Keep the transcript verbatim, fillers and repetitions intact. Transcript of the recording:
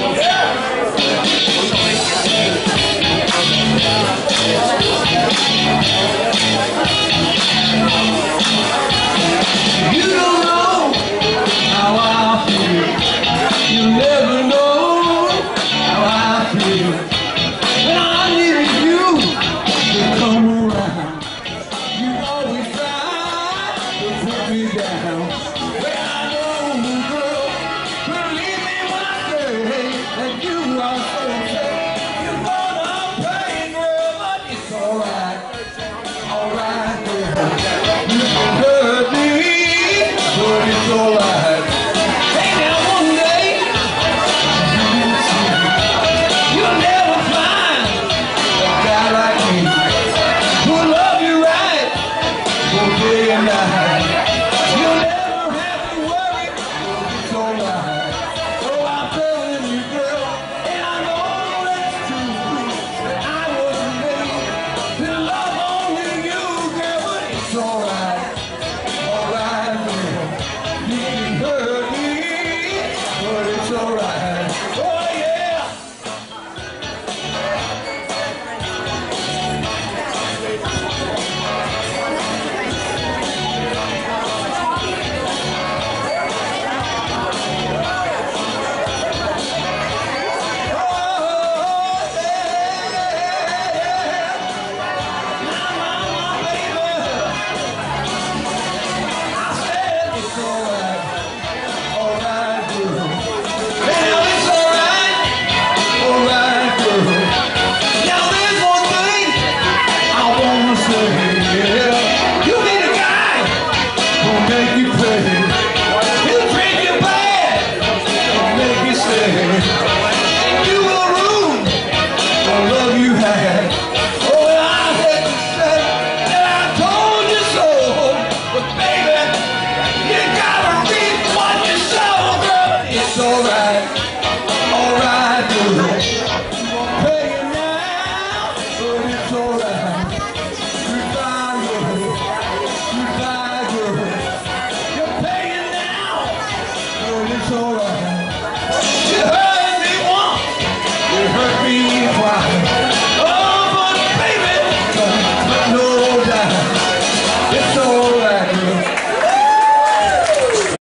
You don't know how I feel. You never know how I feel. When I needed you to come around, you always try to put me down. Well, I know, girl, believe me when I say that you are so sad. You're gonna pay, girl, but it's alright, alright, girl. You can hurt me, but it's alright. Hey, now one day you'll never find a guy like me who'll love you right both day and night. You'll never have to worry, it's alright. Oh, I'm telling you, girl, and I know that's true. I wasn't made to love only you, girl, but it's alright, alright, girl. You can hurt me, but it's alright.